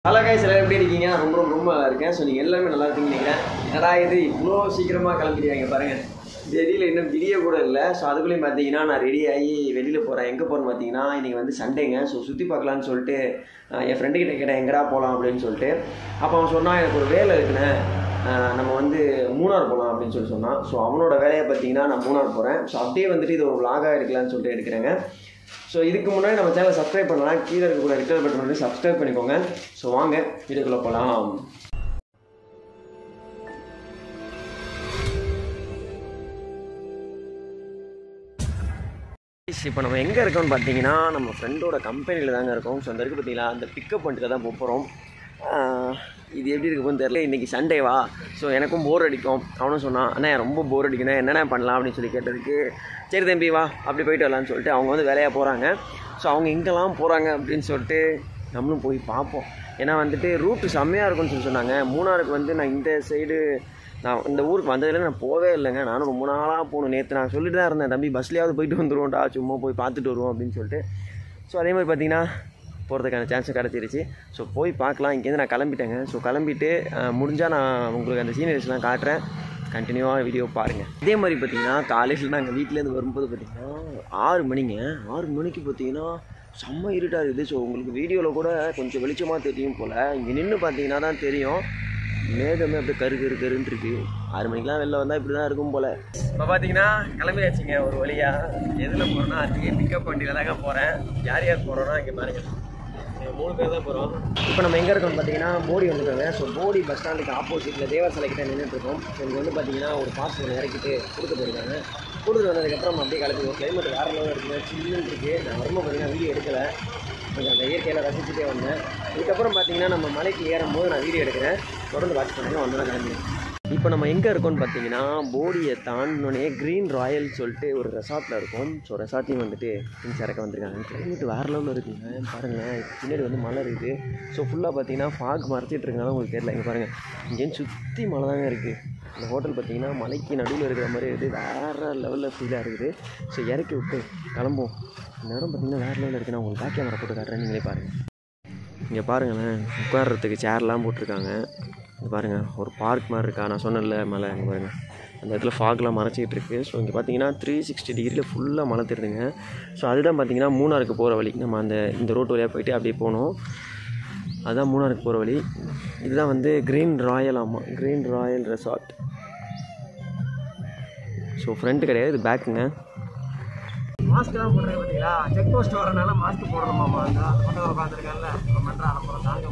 Hello guys, எல்லாரும் எப்படி இருக்கீங்க? ரொம்ப ரொம்ப ரொம்ப நல்லா இருக்கேன். ஸோ நீங்கள் எல்லாருமே நல்லா இருக்கீங்கன்னு நினைக்கிறேன். என்னடா இது இவ்வளோ சீக்கிரமாக கிளம்பிடுவாங்க பாருங்கள். வெளியில் இன்னும் விடிய கூட இல்லை. ஸோ அதுக்குள்ளேயும் பார்த்தீங்கன்னா நான் ரெடி ஆகி வெளியில் போகிறேன். எங்கே போகிறேன்னு பார்த்தீங்கன்னா இன்றைக்கி வந்து சண்டேங்க. ஸோ சுற்றி பார்க்கலான்னு சொல்லிட்டு என் ஃப்ரெண்டுக்கிட்ட கேட்டேன் எங்கடா போகலாம் அப்படின்னு சொல்லிட்டு. அப்போ அவன் சொன்னான் எனக்கு ஒரு வேலை இருக்குண்ணே, நம்ம வந்து மூணார் போகலாம் அப்படின்னு சொல்லி சொன்னான். ஸோ அவனோட வேலையை பார்த்தீங்கன்னா நான் மூணார் போகிறேன். ஸோ அப்படியே வந்துட்டு இது ஒரு vlog-ஆ எடுக்கலான்னு சொல்லிட்டு எடுக்கிறேங்க. ஸோ இதுக்கு முன்னாடி நம்ம சேனலை சப்ஸ்கிரைப் பண்ணலாம், கீழே இருக்கக்கூடிய ரெட் பட்டன் வந்து சப்ஸ்கிரைப் பண்ணிக்கோங்க. ஸோ வாங்க வீடியோக்குள்ளே போகலாம். இப்போ நம்ம எங்கே இருக்கோம்னு பார்த்தீங்கன்னா நம்ம ஃப்ரெண்டோட கம்பெனியில் தாங்க இருக்கோம். ஸோ அந்த இருக்குது பார்த்தீங்களா, அந்த பிக்கப் பண்ணிட்டு தான் போகிறோம். இது எப்படி இருக்குன்னு தெரியல. இன்றைக்கி சண்டேவா, ஸோ எனக்கும் போர் அடிக்கும். அவனும் சொன்னான் அண்ணா ரொம்ப போர் அடிக்கணும், என்னென்ன பண்ணலாம் அப்படின்னு சொல்லி கேட்டதுக்கு சரி தம்பி வா அப்படி போயிட்டு வரலான்னு சொல்லிட்டு அவங்க வந்து வேலையாக போகிறாங்க. ஸோ அவங்க எங்கெல்லாம் போகிறாங்க அப்படின்னு சொல்லிட்டு நம்மளும் போய் பார்ப்போம். ஏன்னா வந்துட்டு ரூட்டு செம்மையாக இருக்கும்னு சொல்லி சொன்னாங்க. மூணாருக்கு வந்து நான் இந்த சைடு நான் இந்த ஊருக்கு வந்ததில் நான் போவே இல்லைங்க. நானும் ரொம்ப நாளாக போகணும். நேற்று நான் சொல்லிட்டு தான் இருந்தேன், தம்பி பஸ்லேயாவது போயிட்டு வந்துடுவோம்டா, சும்மா போய் பார்த்துட்டு வருவோம் அப்படின்னு சொல்லிட்டு. ஸோ அதே மாதிரி பார்த்திங்கன்னா போகிறதுக்கான சான்ஸும் கிடச்சிருச்சு. ஸோ போய் பார்க்கலாம். இங்கேருந்து நான் கிளம்பிட்டேங்க. ஸோ கிளம்பிட்டு முடிஞ்சால் நான் உங்களுக்கு அந்த சீனரிஸ்லாம் காட்டுறேன். கண்டினியூவாக வீடியோ பாருங்கள். இதே மாதிரி பார்த்திங்கன்னா காலையில் நாங்கள் வீட்டிலேருந்து வரும்போது பார்த்திங்கன்னா 6 மணிங்க. 6 மணிக்கு பார்த்திங்கன்னா செம்ம இருட்டாக இருக்குது. ஸோ உங்களுக்கு வீடியோவில் கூட கொஞ்சம் வெளிச்சமாக தெரியும் போல். இங்கே நின்று பார்த்தீங்கன்னா தான் தெரியும், மேகமே அப்படியே கருன்னு இருக்குது. 6 மணிக்கெலாம் வெளில வந்தால் இப்படி தான் இருக்கும் போல். இப்போ பார்த்தீங்கன்னா கிளம்பியாச்சுங்க ஒரு வழியாக. எதில் போகிறேன்னா அதுக்கு பிக்கப் வண்டியில் தாங்க போகிறேன். யார் யார் போகிறோன்னா இங்கே பாருங்கள், 3 பேர் தான் போகிறோம். இப்போ நம்ம எங்கே இருக்கோம்னு பார்த்தீங்கன்னா போடி வந்துருக்காங்க. ஸோ போடி பஸ் ஸ்டாண்டுக்கு ஆப்போசிட்டில் தேவர் சிலைக்கிட்ட நின்றுட்டுருக்கோம். ஸோ இங்கே வந்து பார்த்தீங்கன்னா ஒரு பாஸ் ஒன்று இறக்கிட்டு கொடுத்து போயிருக்காங்க. கொடுத்துட்டு வந்ததுக்கப்புறம் அப்படியே கிளம்பிடுவோம். கிளைமேட் வேறு லெவலில் இருக்குது, சில்லுன்னு இருக்குது. நான் வரும்போது பார்த்தீங்கன்னா வீடியோ எடுக்கலை, கொஞ்சம் அந்த இயற்கையில் ரசிச்சுட்டே வந்தேன். இதுக்கப்புறம் பார்த்தீங்கன்னா நம்ம மலைக்கு ஏறும்போது நான் வீடியோ எடுக்கிறேன். தொடர்ந்து வாட்ச் பண்ணுங்கள். வந்து தான் கிளம்பி. இப்போ நம்ம எங்கே இருக்கோம்னு பார்த்தீங்கன்னா போடியை தாண்டினோடனே க்ரீன் ராயல் சொல்லிட்டு ஒரு ரெசார்ட்டில் இருக்கும். ஸோ ரெசார்ட்டையும் வந்துட்டு திங்ஸ் இறக்க வந்திருக்காங்க. கிளைமேட் வேறு லெவலில் இருக்குங்க. பாருங்களேன், பின்னாடி வந்து மலை இருக்குது. ஸோ ஃபுல்லாக பார்த்தீங்கன்னா ஃபாக் மறைச்சிட்டு இருக்கனால உங்களுக்கு தெரியல. இங்கே பாருங்கள், இங்கேருந்து சுற்றி மலை தாங்க இருக்குது. இந்த ஹோட்டல் பார்த்தீங்கன்னா மலைக்கு நடுவில் இருக்கிற மாதிரி இருக்குது. வேறு லெவலில் ஃபீலாக இருக்குது. ஸோ இறக்கி விட்டு கிளம்புவோம். இந்த இடம் பார்த்தீங்கன்னா வேறு லெவலில் இருக்குது. நான் உங்களுக்கு பேக் கேமரா போட்டு காட்டுறேன், நீங்களே பாருங்கள். இங்கே பாருங்களேன், உட்கார்றதுக்கு சேர்லாம் போட்டிருக்காங்க. இங்கே பாருங்கள், ஒரு பார்க் மாதிரி இருக்கா. நான் சொன்னேன்ல மலை, இங்கே பாருங்கள் அந்த இடத்துல ஃபாக்லாம் மறைச்சிக்கிட்டு இருக்குது. ஸோ இங்கே பார்த்தீங்கன்னா 360 டிகிரியில் ஃபுல்லாக மலை தெரியுதுங்க. ஸோ அதுதான் பார்த்தீங்கன்னா மூணாருக்கு போகிற வழி. நம்ம இந்த ரோட்டு வழியாக போயிட்டு அப்படியே போகணும். அதுதான் மூணாருக்கு போகிற வழி. இதுதான் வந்து க்ரீன் ராயல். ஆமாம், green royal resort. So front கிடையாது, இது பேக்குங்க. மாஸ்க் தான் போடுறேன் பார்த்தீங்களா, செக் போஸ்ட் வரனால மாஸ்க் போடணுமாம்மா. அந்த பக்கத்தில் உட்காந்துருக்காங்கல்ல மன்றா அனுப்புகிறோம் தாங்க.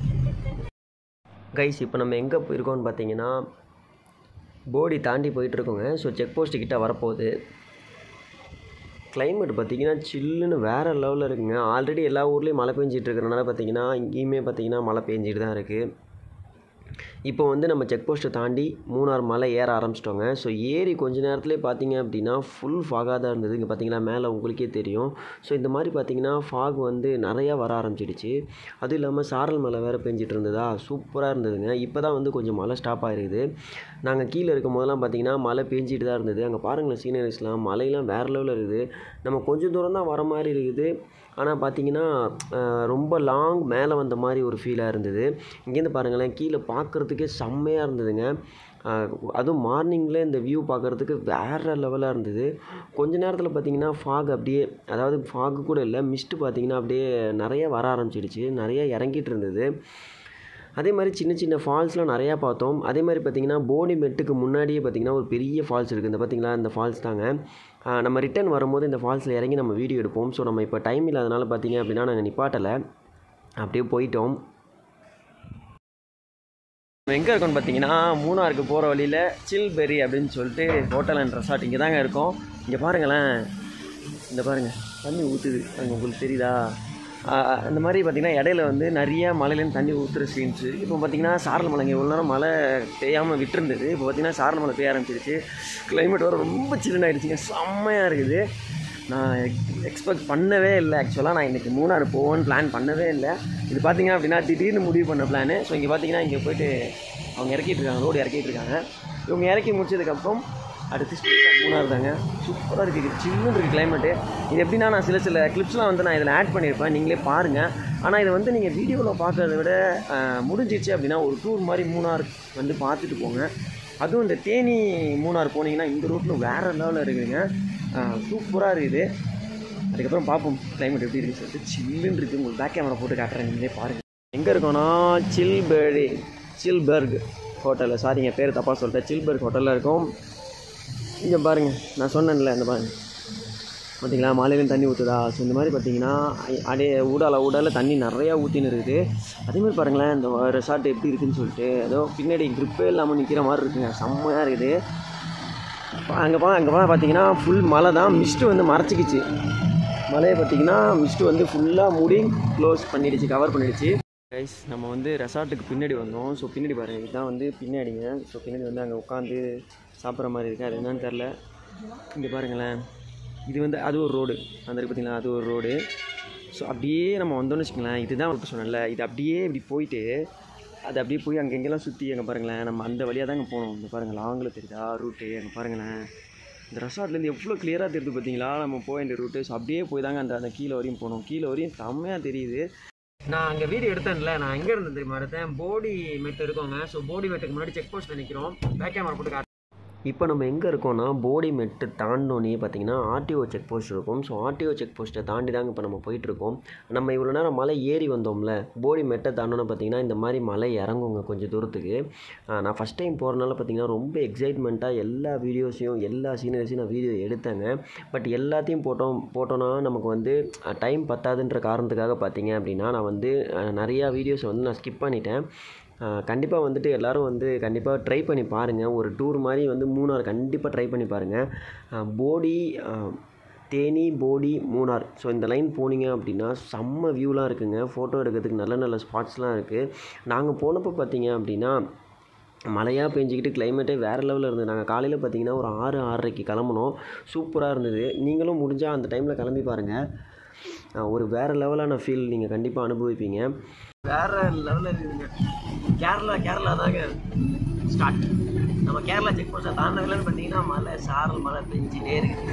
கைஸ், இப்போ நம்ம எங்கே போயிருக்கோம்னு பார்த்தீங்கன்னா போடி தாண்டி போயிட்டுருக்கோங்க. ஸோ செக் போஸ்ட்டு கிட்டே வரப்போகுது. கிளைமேட் பார்த்திங்கன்னா சில்லுன்னு வேறு லெவலில் இருக்குங்க. ஆல்ரெடி எல்லா ஊர்லேயும் மழை பெஞ்சிட்டு இருக்கிறனால பார்த்திங்கன்னா இங்கேயுமே பார்த்திங்கன்னா மழை பெஞ்சிட்டு தான் இருக்குது. இப்போ வந்து நம்ம செக் போஸ்ட்டை தாண்டி மூணார் மலை ஏற ஆரம்பிச்சிட்டோங்க. ஸோ ஏறி கொஞ்ச நேரத்துலேயே பார்த்தீங்க அப்படின்னா ஃபுல் ஃபாகாக தான் இருந்தது. இங்கே பார்த்தீங்கன்னா மேலே உங்களுக்கே தெரியும். ஸோ இந்த மாதிரி பார்த்தீங்கன்னா ஃபாக் வந்து நிறையா வர ஆரம்பிச்சிடுச்சு. அதுவும் இல்லாமல் சாரல் மழை வேறு பெஞ்சிட்டு இருந்ததா, சூப்பராக இருந்ததுங்க. இப்போ தான் வந்து கொஞ்சம் மழை ஸ்டாப் ஆகிருக்குது. நாங்கள் கீழே இருக்கும் போதெல்லாம் பார்த்தீங்கன்னா மழை பெஞ்சிட்டு தான் இருந்தது. அங்கே பாருங்களேன் சீனரிஸ்லாம், மலையெல்லாம் வேறு லெவலில் இருக்குது. நம்ம கொஞ்சம் தூரம் தான் வர மாதிரி இருக்குது. ஆனால் பார்த்திங்கன்னா ரொம்ப லாங் மேலே வந்த மாதிரி ஒரு ஃபீலாக இருந்தது. இங்கேருந்து பாருங்களேன், கீழே பார்க்குறதுக்கே செம்மையாக இருந்ததுங்க. அதுவும் மார்னிங்கில் இந்த வியூ பார்க்குறதுக்கு வேறு லெவலாக இருந்தது. கொஞ்ச நேரத்தில் பார்த்திங்கன்னா ஃபாக் அப்படியே, அதாவது ஃபாகு கூட இல்லை, மிஸ்ட்டு பார்த்திங்கன்னா அப்படியே நிறைய வர ஆரம்பிச்சிடுச்சு, நிறைய இறங்கிட்டு இருந்தது. அதே மாதிரி சின்ன சின்ன ஃபால்ஸ்லாம் நிறையா பார்த்தோம். அதே மாதிரி பார்த்திங்கன்னா போடி மெட்டுக்கு முன்னாடியே பார்த்திங்கன்னா ஒரு பெரிய ஃபால்ஸ் இருக்குது. இந்த பார்த்திங்களா, இந்த ஃபால்ஸ் தாங்க. நம்ம ரிட்டர்ன் வரும்போது இந்த ஃபால்ஸில் இறங்கி நம்ம வீடியோ எடுப்போம். ஸோ நம்ம இப்போ டைம் இல்லாதனால பார்த்திங்க அப்படின்னா நாங்கள் நிப்பாட்டலை, அப்படியே போயிட்டோம். எங்கே இருக்கோம்னு பார்த்தீங்கன்னா மூணாருக்கு போகிற வழியில் சில்பெரி அப்படின்னு சொல்லிட்டு ஹோட்டல் அண்ட் ரெசார்ட் இங்கே தாங்க இருக்கோம். இங்கே பாருங்களேன், இந்த பாருங்கள் தண்ணி ஊற்றுது, அங்கே உங்களுக்கு தெரியுதா? அந்த மாதிரி பார்த்திங்கன்னா இடையில வந்து நிறைய மலையிலேருந்து தண்ணி ஊற்றுற சீன்ஸு. இப்போ பார்த்திங்கன்னா சாரல் மலைங்க இவ்வளோ நேரம் மழை பெய்யாமல் விட்டுருந்தது. இப்போ பார்த்திங்கன்னா சாரல் மலை பெய்ய ஆரம்பிச்சிருச்சு. கிளைமேட் வர ரொம்ப சில்லுன்னு ஆகிடுச்சிங்க, செம்மையாக இருக்குது. நான் எக்ஸ்பெக்ட் பண்ணவே இல்லை. ஆக்சுவலாக நான் இன்றைக்கி மூணாறு போவேன்னு பிளான் பண்ணவே இல்லை. இது பார்த்திங்கன்னா அப்படின்னா திடீர்னு முடிவு பண்ண பிளானு. ஸோ இங்கே பார்த்திங்கன்னா இங்கே போய்ட்டு அவங்க இறக்கிட்டு இருக்காங்க, ரோடு இறக்கிட்டு இருக்காங்க. இவங்க இறக்கி முடிச்சதுக்கப்புறம் அடுத்து ஸ்ட்ரெயிட்டாக மூணார் தாங்க. சூப்பராக இருக்குது, சில்லுன்னு இருக்குது கிளைமேட்டு. இது எப்படின்னா நான் சில கிளிப்ஸ்லாம் வந்து நான் இதில் ஆட் பண்ணியிருப்பேன், நீங்களே பாருங்கள். ஆனால் இதை வந்து நீங்கள் வீடியோவில் பார்க்குறத விட முடிஞ்சிச்சு அப்படின்னா ஒரு டூர் மாதிரி மூணார் வந்து பார்த்துட்டு போங்க. அதுவும் இந்த தேனி மூணார் போனீங்கன்னா இந்த ரூட்டில் வேறு லெவலில் இருக்குதுங்க, சூப்பராக இருக்குது. அதுக்கப்புறம் பார்ப்போம் கிளைமேட் எப்படி இருக்குன்னு சொல்லிட்டு. சில்லுன்னு இருக்குது, உங்களுக்கு பேக் கேமரா போட்டு காட்டுறேன், நீங்களே பாருங்கள். எங்கே இருக்கோன்னா சில்பர்க் ஹோட்டலில், சாரிங்க பேர் தப்பாக சொல்லிட்டேன், சில்பர்க் ஹோட்டலில் இருக்கும். இங்கே பாருங்கள், நான் சொன்னேன்ல இந்த பாருங்கள் பார்த்தீங்களா, மாலையிலேயும் தண்ணி ஊற்றுதா. ஸோ இந்த மாதிரி பார்த்தீங்கன்னா அப்படியே ஊடால தண்ணி நிறையா ஊற்றின்னு இருக்குது. அதேமாதிரி பாருங்களேன் இந்த ரெசார்ட் எப்படி இருக்குதுன்னு சொல்லிட்டு. ஏதோ பின்னாடி க்ரிப்பே இல்லாமல் நிற்கிற மாதிரி இருக்குங்க, செம்மையாக இருக்குது. அங்கே பார்த்தீங்கன்னா ஃபுல் மழை தான், மிஸ்ட்டு வந்து மறைச்சிக்கிச்சு. மழையை பார்த்தீங்கன்னா மிஸ்ட்டு வந்து ஃபுல்லாக மூடி க்ளோஸ் பண்ணிடுச்சு, கவர் பண்ணிடுச்சு. கைஸ் நம்ம வந்து ரெசார்ட்டுக்கு பின்னாடி வந்தோம். ஸோ பின்னாடி பாருங்கள், இதுதான் வந்து பின்னாடிங்க. ஸோ பின்னாடி வந்து அங்கே உட்காந்து சாப்பிட்ற மாதிரி இருக்குது, அது என்னன்னு தெரில. இங்கே பாருங்களேன், இது வந்து அது ஒரு ரோடு, அந்த இருக்குது பார்த்தீங்களா, அது ஒரு ரோடு. ஸோ அப்படியே நம்ம வந்தோம்னு வச்சுக்கோங்களேன், இதுதான் இப்போ சொன்னேன்ல, இது அப்படியே இப்படி போயிட்டு அது அப்படியே போய் அங்கே எங்கெல்லாம் சுற்றி அங்கே பாருங்களேன், நம்ம அந்த வழியாக தான் அங்கே போகணும். இந்த பாருங்கள் லாங்கில் தெரியுதா ரூட்டு, அங்கே பாருங்களேன். இந்த ரெசார்ட்லேருந்து எவ்வளோ கிளியராக தெரியுது பார்த்தீங்களா நம்ம போக வேண்டிய ரூட்டு. ஸோ அப்படியே போய் தாங்க அந்த கீழே வரையும் போகணும். கீழே வரையும் செம்மையாக தெரியுது. நான் அங்கே வீடியோ எடுத்தேன்ல, நான் எங்கே இருந்தேன் தெரியுமா எடுத்தேன், போடி மெட்டு இருக்கோங்க. ஸோ போடி மெட்டுக்கு முன்னாடி செக் போஸ்ட்டில் நிற்கிறோம், பேக் கேமரா போட்டு. இப்போ நம்ம எங்கே இருக்கோம்னா போடி மெட்டு தாண்டோன்னே பார்த்தீங்கன்னா ஆர்டிஓ செக் போஸ்ட் இருக்கும். ஸோ ஆர்டிஓ செக் போஸ்ட்டை தாண்டி தாங்க இப்போ நம்ம போயிட்டுருக்கோம். நம்ம இவ்வளோ நேரம் மலை ஏறி வந்தோம்ல, போடி மெட்டை தாண்டோன்னு பார்த்தீங்கன்னா இந்த மாதிரி மலை இறங்குங்க கொஞ்சம் தூரத்துக்கு. நான் ஃபஸ்ட் டைம் போகிறனால பார்த்தீங்கன்னா ரொம்ப எக்ஸைட்மெண்ட்டாக எல்லா வீடியோஸையும் எல்லா சீனரிஸையும் நான் வீடியோ எடுத்தேங்க. பட் எல்லாத்தையும் போட்டோன்னா நமக்கு வந்து டைம் பத்தாதுன்ற காரணத்துக்காக பார்த்தீங்க அப்படின்னா நான் வந்து நிறையா வீடியோஸை வந்து நான் ஸ்கிப் பண்ணிட்டேன். கண்டிப்பாக வந்துட்டு எல்லோரும் வந்து கண்டிப்பாக ட்ரை பண்ணி பாருங்கள். ஒரு டூர் மாதிரி வந்து மூணார் கண்டிப்பாக ட்ரை பண்ணி பாருங்கள். போடி தேனி போடி மூணார், ஸோ இந்த லைன் போனீங்க அப்படின்னா செம்ம வியூலாம் இருக்குங்க, ஃபோட்டோ எடுக்கிறதுக்கு நல்ல நல்ல ஸ்பாட்ஸ்லாம் இருக்குது. நாங்கள் போனப்போ பார்த்தீங்க அப்படின்னா மழையாக பெஞ்சிக்கிட்டு கிளைமேட்டே வேறு லெவலில் இருந்தது. நாங்கள் காலையில் பார்த்தீங்கன்னா ஒரு 6-6:30 கிளம்புனோம், சூப்பராக இருந்தது. நீங்களும் முடிஞ்சால் அந்த டைமில் கிளம்பி பாருங்கள், ஒரு வேறு லெவலான ஃபீல் நீங்கள் கண்டிப்பாக அனுபவிப்பீங்க. வேறு லெவலில் இருக்குதுங்க. கேரளா தாங்க ஸ்டார்ட். நம்ம கேரளா செக் போஸ்ட்டை தாண்டதுலன்னு பார்த்தீங்கன்னா மழை சாரல் மழை பெஞ்சிட்டே இருக்குது.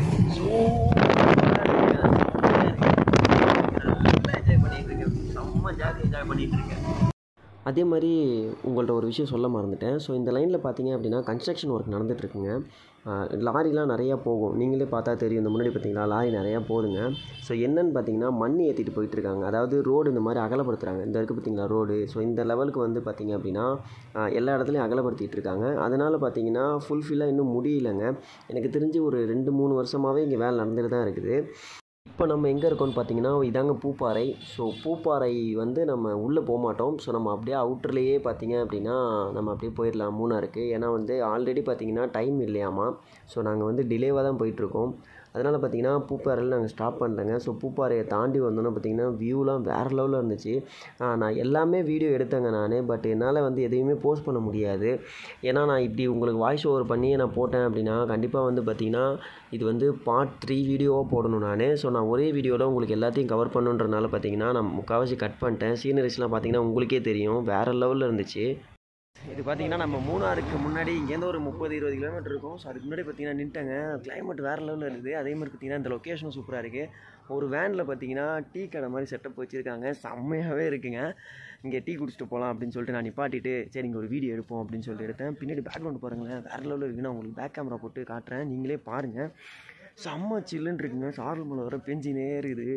என்ஜாய் பண்ணிகிட்டு இருக்கேன், செம்ம ஜாலி என்ஜாய் பண்ணிகிட்டு இருக்கேன். அதே மாதிரி உங்கள்கிட்ட ஒரு விஷயம் சொல்ல மறந்துட்டேன். ஸோ இந்த லைனில் பார்த்தீங்க அப்படின்னா கன்ஸ்ட்ரக்ஷன் ஒர்க் நடந்துகிட்ருக்குங்க. லாரிலாம் நிறையா போகும், நீங்களே பார்த்தா தெரியும். இந்த முன்னாடி பார்த்தீங்களா லாரி நிறையா போகுதுங்க. ஸோ என்னென்னு பார்த்தீங்கன்னா மண் ஏற்றிட்டு போயிட்டுருக்காங்க, அதாவது ரோடு இந்த மாதிரி அகலப்படுத்துகிறாங்க. இந்த இருக்குது பார்த்தீங்களா ரோடு, ஸோ இந்த லெவலுக்கு வந்து பார்த்திங்க அப்படின்னா எல்லா இடத்துலையும் அகலப்படுத்திகிட்டு இருக்காங்க. அதனால் பார்த்தீங்கன்னா ஃபுல்ஃபில்லாக இன்னும் முடியலைங்க. எனக்கு தெரிஞ்சு ஒரு 2-3 வருஷமாகவே இங்கே வேலை நடந்துட்டு தான் இருக்குது. இப்போ நம்ம எங்கே இருக்கோம்னு பார்த்தீங்கன்னா இதாங்க பூப்பாறை. ஸோ பூப்பாறை வந்து நம்ம உள்ளே போக மாட்டோம். ஸோ நம்ம அப்படியே அவுட்டர்லேயே பார்த்தீங்க அப்படின்னா நம்ம அப்படியே போயிடலாம் மூணாருக்கு. ஏன்னா வந்து ஆல்ரெடி பார்த்தீங்கன்னா டைம் இல்லையாமா. ஸோ நாங்கள் வந்து டிலேவாக தான் போயிட்டுருக்கோம். அதனால் பார்த்தீங்கன்னா பூப்பாறையில் நாங்கள் ஸ்டாப் பண்ணலைங்க. ஸோ பூப்பாறையை தாண்டி வந்தோன்னா பார்த்தீங்கன்னா வியூலாம் வேறு லெவலில் இருந்துச்சு. நான் எல்லாமே வீடியோ எடுத்தேங்க நான், பட் என்னால் வந்து எதையுமே போஸ்ட் பண்ண முடியாது. ஏன்னா நான் இப்படி உங்களுக்கு வாய்ஸ் ஓவர் பண்ணி நான் போட்டேன் அப்படின்னா கண்டிப்பாக வந்து பார்த்திங்கன்னா இது வந்து பார்ட் 3 வீடியோவாக போடணும் நான். ஸோ நான் ஒரே வீடியோவில் உங்களுக்கு எல்லாத்தையும் கவர் பண்ணுன்றனால பார்த்தீங்கன்னா நான் முக்கால்வாசி கட் பண்ணிட்டேன். சீனரிஸ்லாம் பார்த்தீங்கன்னா உங்களுக்கே தெரியும் வேறு லெவலில் இருந்துச்சு. இது பார்த்திங்கன்னா நம்ம மூணாருக்கு முன்னாடி இங்கேருந்து ஒரு 30-20 கிலோமீட்டர் இருக்கும். ஸோ அதுக்கு முன்னாடி பார்த்திங்கன்னா நின்ட்டாங்க, கிளைமேட் வேறு லெவலில் இருக்குது. அதே மாதிரி பார்த்திங்கன்னா இந்த லொக்கேஷனும் சூப்பராக இருக்குது. ஒரு வேனில் பார்த்திங்கன்னா டீ கடை மாதிரி செட்டப் வச்சுருக்காங்க, செம்மையாகவே இருக்குங்க. இங்கே டீ குடிச்சிட்டு போகலாம் அப்படின்னு சொல்லிட்டு நான் நிப்பாட்டிட்டு சரி இங்கே ஒரு வீடியோ எடுப்போம் அப்படின்னு சொல்லிட்டு எடுத்தேன். பின்னாடி பேக்ரவுண்ட் பாருங்களேன் வேறு லெவலில் இருக்குன்னு உங்களுக்கு பேக் கேமரா போட்டு காட்டுறேன், நீங்களே பாருங்கள். செம்ம சில்லுன்னு இருக்குங்க, சாரல் மழை வர பெஞ்சினே இருக்குது.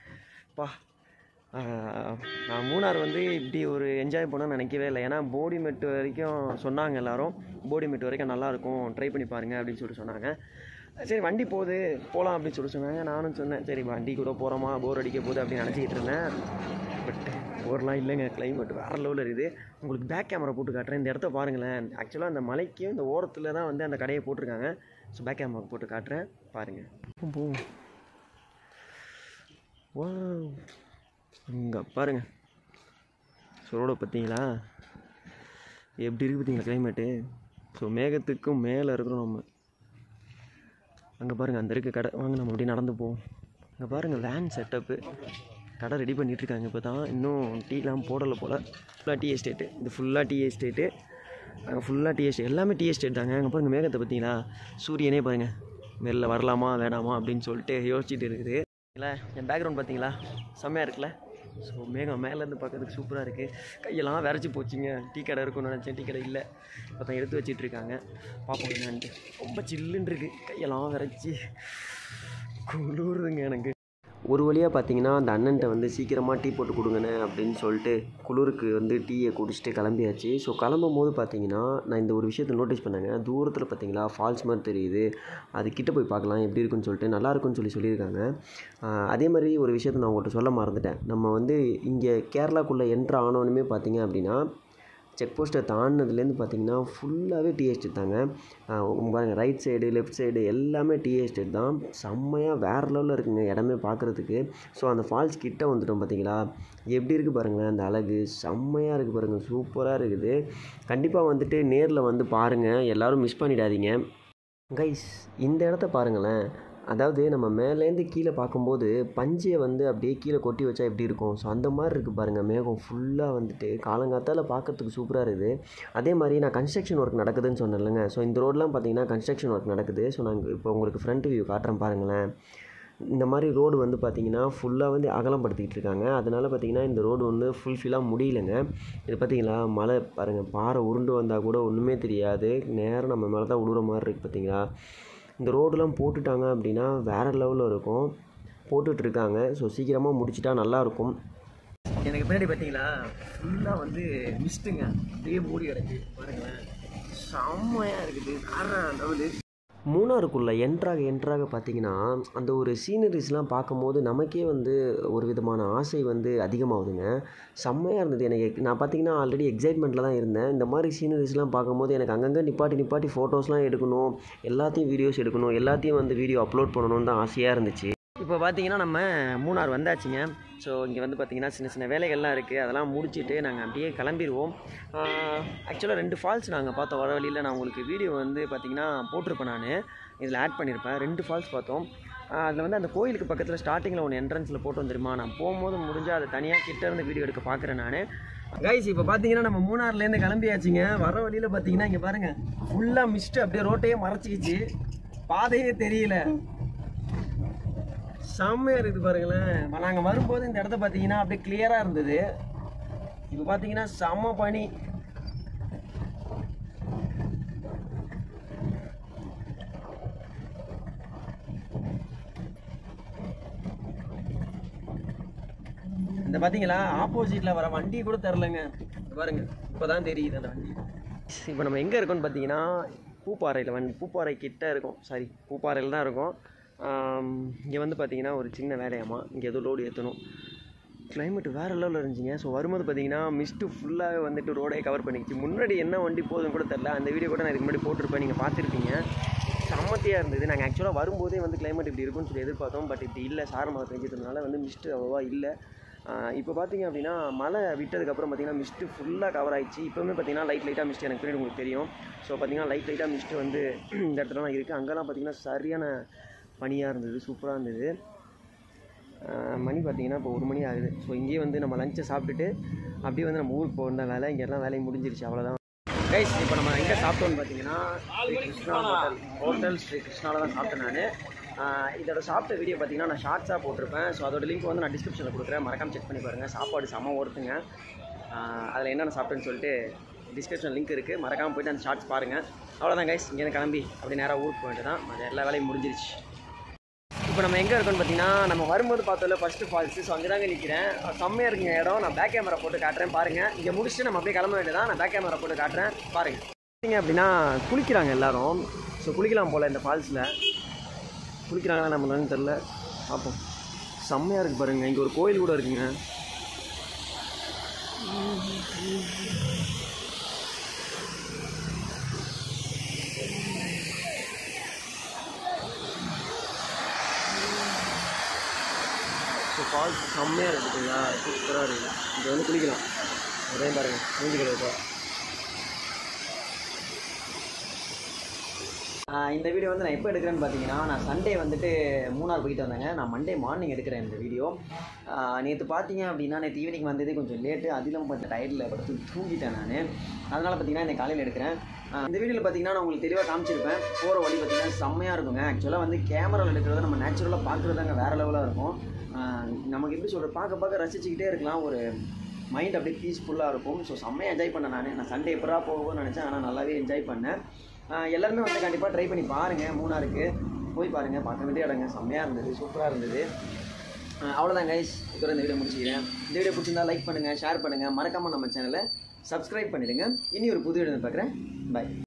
நான் மூணார் வந்து இப்படி ஒரு என்ஜாய் பண்ணணும்னு நினைக்கவே இல்லை. ஏன்னா போடி மெட்டு வரைக்கும் சொன்னாங்க எல்லோரும், போடி மெட்டு வரைக்கும் நல்லாயிருக்கும் ட்ரை பண்ணி பாருங்கள் அப்படின்னு சொல்லிட்டு சொன்னாங்க. சரி வண்டி போகலாம் அப்படின்னு சொல்லிட்டு சொன்னாங்க. நானும் சொன்னேன் சரி வண்டி கூட போகிறோமா போர் அடிக்க போகுது அப்படின்னு நினச்சிக்கிட்டு இருந்தேன். பட் போர்லாம் இல்லைங்க, கிளைமேட் வேறு லெவலில் இருக்குது. உங்களுக்கு பேக் கேமரா போட்டு காட்டுறேன், இந்த இடத்த பாருங்களேன். ஆக்சுவலாக அந்த மலைக்கும் இந்த ஓரத்தில் தான் வந்து அந்த கடையை போட்டிருக்காங்க. ஸோ பேக் கேமரா போட்டு காட்டுறேன் பாருங்கள். வா இங்கே பாருங்கள், ரோடை பார்த்தீங்களா எப்படி இருக்குது பார்த்தீங்களா கிளைமேட்டு. ஸோ மேகத்துக்கும் மேலே இருக்கிறோம் நம்ம. அங்கே பாருங்கள் அந்த இருக்க கடை, வாங்க நம்ம அப்படியே நடந்து போவோம். அங்கே பாருங்கள் வேன் செட்டப்பு, கடை ரெடி பண்ணிகிட்ருக்காங்க இப்போ தான், இன்னும் டீலாம் போடலை போல். ஃபுல்லாக டீ எஸ்டேட்டு, இது ஃபுல்லாக டீ எஸ்டேட்டு. நாங்கள் ஃபுல்லாக டீ எஸ்டேட், எல்லாமே டீ எஸ்டேட் தாங்க. அங்கே பாருங்கள் மேகத்தை பார்த்தீங்களா, சூரியனே பாருங்கள் வெளில வரலாமா வேணாமா அப்படின்னு சொல்லிட்டு யோசிச்சுட்டு இருக்குது. இல்லை என் பேக்ரவுண்ட் பார்த்தீங்களா செம்மையாக இருக்குல்ல. ஸோ மேகம் மேலேருந்து பார்க்கறதுக்கு சூப்பராக இருக்குது. கையெல்லாம் விரைச்சி போச்சுங்க. டீ கடை இருக்குன்னு நினச்சேன், டீ கடை இல்லை. இப்போ தான் எடுத்து வச்சிட்ருக்காங்க, பார்ப்போம் என்னான்ட்டு. ரொம்ப சில்லுன்னு இருக்குது, கையெல்லாம் விரைச்சி குளிருதுங்க எனக்கு. ஒரு வழியாக பார்த்தீங்கன்னா அந்த அண்ணன்ட்ட வந்து சீக்கிரமாக டீ போட்டு கொடுங்கண்ணே அப்படின்னு சொல்லிட்டு குளிருக்கு வந்து டீயை குடிச்சிட்டு கிளம்பியாச்சு. ஸோ கிளம்பும் போது பார்த்தீங்கன்னா நான் இந்த ஒரு விஷயத்தை நோட்டீஸ் பண்ணேங்க. தூரத்தில் பார்த்தீங்களா ஃபால்ஸ் மாதிரி தெரியுது. அது கிட்ட போய் பார்க்கலாம் எப்படி இருக்குன்னு சொல்லிட்டு, நல்லா இருக்குன்னு சொல்லியிருக்காங்க. அதே மாதிரி ஒரு விஷயத்தை நான் உங்கள்கிட்ட சொல்ல மறந்துட்டேன். நம்ம வந்து இங்கே கேரளாக்குள்ளே என்ட்ரு ஆனோன்னுமே பார்த்தீங்க அப்படின்னா செக் போஸ்ட்டை தாண்டினதுலேருந்து பார்த்தீங்கன்னா ஃபுல்லாகவே டீ எஸ்டேட் தாங்க. பாருங்கள் ரைட் சைடு லெஃப்ட் சைடு எல்லாமே டீ எஸ்டேட் தான். செம்மையாக வேறு லெவலில் இருக்குங்க இடமே பார்க்குறதுக்கு. ஸோ அந்த ஃபால்ஸ் கிட்டே வந்துட்டோம் பார்த்தீங்களா, எப்படி இருக்குது பாருங்களேன் அந்த அழகு, செம்மையாக இருக்குது பாருங்கள், சூப்பராக இருக்குது. கண்டிப்பாக வந்துட்டு நேரில் வந்து பாருங்கள், எல்லோரும் மிஸ் பண்ணிடாதீங்க கைஸ். இந்த இடத்த பாருங்களேன், அதாவது நம்ம மேலேருந்து கீழே பார்க்கும்போது பஞ்சியை வந்து அப்படியே கீழே கொட்டி வச்சா எப்படி இருக்கும், ஸோ அந்த மாதிரி இருக்குது பாருங்கள். மேகம் ஃபுல்லாக வந்துட்டு காலங்காத்தால் பார்க்கறதுக்கு சூப்பராக இருக்குது. அதே மாதிரி நான் கன்ஸ்ட்ரக்ஷன் ஒர்க் நடக்குதுன்னு சொன்னேன் இல்லைங்க. ஸோ இந்த ரோடெலாம் பார்த்தீங்கன்னா கன்ஸ்ட்ரக்ஷன் ஒர்க் நடக்குது. ஸோ நாங்கள் இப்போ உங்களுக்கு ஃப்ரண்ட் வியூ காட்டுறேன் பாருங்களேன். இந்த மாதிரி ரோடு வந்து பார்த்திங்கன்னா ஃபுல்லாக வந்து அகலப்படுத்திக்கிட்டு இருக்காங்க. அதனால் பார்த்திங்கன்னா இந்த ரோடு வந்து ஃபுல்ஃபில்லாக முடியலைங்க. இது பார்த்திங்களா மழை பாருங்கள், பாறை உருண்டு வந்தால் கூட ஒன்றுமே தெரியாது, நேரம் நம்ம மேலே தான் விழுற மாதிரி இருக்குது பார்த்திங்களா. இந்த ரோடெலாம் போட்டுட்டாங்க அப்படின்னா வேறு லெவலில் இருக்கும், போட்டுட்ருக்காங்க. ஸோ சீக்கிரமாக முடிச்சிட்டா நல்லாயிருக்கும். எனக்கு பின்னாடி பார்த்தீங்களா ஃபுல்லாக வந்து மிஸ்ட்டுங்க, அப்படியே மூடி கிடக்கு பாருங்களேன், செம்மையாக இருக்குது வேறு லெவலு. மூணாருக்குள்ளே என்ட்ராக பார்த்தீங்கன்னா அந்த ஒரு சீனரிஸ்லாம் பார்க்கும்போது நமக்கே வந்து ஒரு விதமான ஆசை வந்து அதிகமாகுதுங்க. செம்மையாக இருந்தது எனக்கு. நான் பார்த்தீங்கன்னா ஆல்ரெடி எக்ஸைட்மெண்ட்டில் தான் இருந்தேன். இந்த மாதிரி சீனரிஸ்லாம் பார்க்கும்போது எனக்கு அங்கங்கே நிப்பாட்டி ஃபோட்டோஸ்லாம் எடுக்கணும், எல்லாத்தையும் வீடியோஸ் எடுக்கணும், எல்லாத்தையும் வந்து வீடியோ அப்லோட் பண்ணணும்னு தான் ஆசையாக இருந்துச்சு. இப்போ பார்த்தீங்கன்னா நம்ம மூணார் வந்தாச்சுங்க. ஸோ இங்கே வந்து பார்த்திங்கன்னா சின்ன சின்ன வேலைகள்லாம் இருக்குது, அதெல்லாம் முடிச்சுட்டு நாங்கள் அப்படியே கிளம்பிடுவோம். ஆக்சுவலாக 2 ஃபால்ஸ் நாங்கள் பார்த்தோம் வர வழியில். நான் உங்களுக்கு வீடியோ வந்து பார்த்திங்கன்னா போட்டிருப்பேன், நான் இதில் ஆட் பண்ணியிருப்பேன். 2 ஃபால்ஸ் பார்த்தோம். அதில் வந்து அந்த கோயிலுக்கு பக்கத்தில் ஸ்டார்டிங்கில் ஒன்று என்ட்ரன்ஸில் போட்டு வந்துருமா, நான் போகும்போது முடிஞ்சால் அதை தனியாக கிட்ட இருந்து வீடியோ எடுக்க பார்க்குறேன் நான். கைஸ் இப்போ பார்த்தீங்கன்னா நம்ம மூணார்லேருந்து கிளம்பியாச்சுங்க. வர வழியில் பார்த்தீங்கன்னா இங்கே பாருங்கள் ஃபுல்லாக மிஸ்ட்டு அப்படியே ரோட்டையே மறைச்சிக்கிச்சு, பாதையே தெரியல, செம்மையாக இருக்குது பாருங்களேன். நாங்கள் வரும்போது இந்த இடத்த பார்த்தீங்கன்னா அப்படியே கிளியராக இருந்தது. இப்போ பார்த்தீங்கன்னா செம்ம பனி. இந்த பார்த்தீங்களா ஆப்போசிட்டில் வர வண்டி கூட தெரிலங்க, பாருங்க இப்போ தான் தெரியுது அந்த வண்டி. இப்போ நம்ம எங்கே இருக்கோம்னு பார்த்தீங்கன்னா பூப்பாறை கிட்ட இருக்கும், சாரி பூப்பாறையில் தான் இருக்கும். இங்கே வந்து பார்த்திங்கன்னா ஒரு சின்ன வேலையாமா, இங்கே ஏதோ லோடு ஏற்றணும். கிளைமேட் வேறு லெவலில் இருந்துச்சுங்க. ஸோ வரும்போது பார்த்திங்கன்னா மிஸ்ட்டு ஃபுல்லாக வந்துட்டு ரோடே கவர் பண்ணிக்கிச்சு. முன்னாடி என்ன வண்டி போதுன்னு கூட தெரில, அந்த வீடியோ கூட நான் இதுக்கு முன்னாடி போட்டிருப்பேன், நீங்கள் பார்த்துருப்பீங்க. செம்மத்தியாக இருந்தது. நாங்கள் ஆக்சுவலாக வரும்போதே வந்து கிளைமேட் இப்படி இருக்குன்னு சொல்லி எதிர்பார்த்தோம், பட் இப்படி இல்லை, சாரமாக பெஞ்சதுனால வந்து மிஸ்ட்டு அவ்வளோவா இல்லை. இப்போ பார்த்திங்க அப்படின்னா மழை விட்டதுக்கப்புறம் பார்த்திங்கன்னா மிஸ்ட்டு ஃபுல்லாக கவர் ஆகிடுச்சு. இப்போவுமே பார்த்திங்கன்னா லைட்டாக மிஸ்ட்டு எனக்கு பின்னாடி உங்களுக்கு தெரியும். ஸோ பார்த்திங்கன்னா லைட்டாக மிஸ்ட்டு வந்து இந்த இடத்துலலாம் இருக்குது. அங்கெல்லாம் பார்த்திங்கன்னா சரியான பனியாக இருந்தது, சூப்பராக இருந்தது. மணி பார்த்திங்கன்னா இப்போ 1 மணி ஆகுது. ஸோ இங்கேயே வந்து நம்ம லஞ்சை சாப்பிட்டுட்டு அப்படியே வந்து நம்ம ஊருக்கு போகிற வேலை, இங்கே எல்லாம் வேலையும் முடிஞ்சிருச்சு, அவ்வளோதான் கைஸ். இப்போ நம்ம எங்கே சாப்பிட்டோன்னு பார்த்தீங்கன்னா கிருஷ்ணா ஹோட்டல் ஸ்ரீ கிருஷ்ணாவில் தான் சாப்பிட்டேன் நான். இதோட சாப்பிட்ட வீடியோ பார்த்தீங்கன்னா நான் ஷார்ட்ஸாக போட்டிருப்பேன். ஸோ அதோட லிங்க் வந்து நான் டிஸ்கிரிப்ஷனில் கொடுக்குறேன், மறக்காமல் செக் பண்ணி பாருங்கள். சாப்பாடு செம்ம ஒருத்துங்க. அதில் என்னென்ன சாப்பிட்டேன்னு சொல்லிட்டு டிஸ்கிரிப்ஷன் லிங்க் இருக்குது, மறக்காமல் போய்ட்டு அந்த ஷார்ட்ஸ் பாருங்கள். அவ்வளோதான் கைஸ், இங்கேருந்து கிளம்பி அப்படி நேராக ஊருக்கு போயிட்டு தான் அது எல்லா வேலையும் முடிஞ்சிருச்சு. இப்போ நம்ம எங்கே இருக்கோன்னு பார்த்தீங்கன்னா நம்ம வரும்போது பார்த்தோம்ல ஃபஸ்ட்டு ஃபால்ஸு. ஸோ அங்கே தாங்க நிற்கிறேன். செம்மையாக இருக்குங்க இடம். நான் பேக் கேமரா போட்டு காட்டுறேன் பாருங்கள். இங்கே முடிச்சுட்டு நம்ம அப்படியே கிளம்ப வேண்டியதான். நான் பேக் கேமரா போட்டு காட்டுறேன் பாருங்கள். பார்த்தீங்க அப்படின்னா குளிக்கிறாங்க எல்லோரும். ஸோ குளிக்கலாம் போல் இந்த ஃபால்ஸில். குளிக்கிறாங்களா நம்மளான்னு தெரில, பார்ப்போம். செம்மையாக இருக்குது பாருங்கள். இங்கே ஒரு கோயில் கூட இருக்குங்க. ஸோ ஃபால்ஸ் செம்மையாக இருக்குதுங்களா, சூப்பராக இருக்குது. இங்கே வந்து குளிக்கலாம். அதே பாருங்கள் மூஞ்சி கிடையாது. இந்த வீடியோ வந்து நான் எப்போ எடுக்கிறேன்னு பார்த்தீங்கன்னா, நான் சண்டே வந்துட்டு மூணார் போயிட்டு வந்தேங்க. நான் மண்டே மார்னிங் எடுக்கிறேன் இந்த வீடியோ. நேற்று பார்த்தீங்க அப்படின்னா, நேற்று ஈவினிங் வந்ததே கொஞ்சம் லேட்டு. அதிலும் கொஞ்சம் டயர்டில் படுத்து தூங்கிட்டேன் நான். அதனால் பார்த்தீங்கன்னா இந்த காலையில் எடுக்கிறேன். இந்த வீடியோவில் பார்த்தீங்கன்னா நான் உங்களுக்கு தெளிவாக காமிச்சிருப்பேன். போகிற வழி பார்த்தீங்கன்னா செம்மையாக இருக்குங்க. ஆக்சுவலாக வந்து கேமராவில் எடுக்கிறத நம்ம நேச்சுரலாக பார்க்குறதாங்க வேறு லெவலாக இருக்கும். நமக்கு எப்படி சொல்கிறது, பார்க்க ரசிச்சுக்கிட்டே இருக்கலாம். ஒரு மைண்ட் அப்படியே பீஸ்ஃபுல்லாக இருக்கும். ஸோ செம்மையாக என்ஜாய் பண்ணேன் நான் சண்டே எப்படா போகும்னு நினச்சேன். ஆனால் நல்லாவே என்ஜாய் பண்ணேன். எல்லாருமே வந்து கண்டிப்பாக ட்ரை பண்ணி பாருங்கள். மூணாருக்கு போய் பாருங்கள். பார்க்க வேண்டிய இடங்க செம்மையாக இருந்தது, சூப்பராக இருந்தது. அவ்வளோதான் கைஸ், இதோட இந்த வீடியோ முடிச்சுக்கிறேன். இந்த வீடியோ பிடிச்சிருந்தா லைக் பண்ணுங்கள், ஷேர் பண்ணுங்கள், மறக்காமல் நம்ம சேனலை சப்ஸ்கிரைப் பண்ணிவிடுங்க. இனி ஒரு புது வீடியோ பார்க்குறேன். பாய்.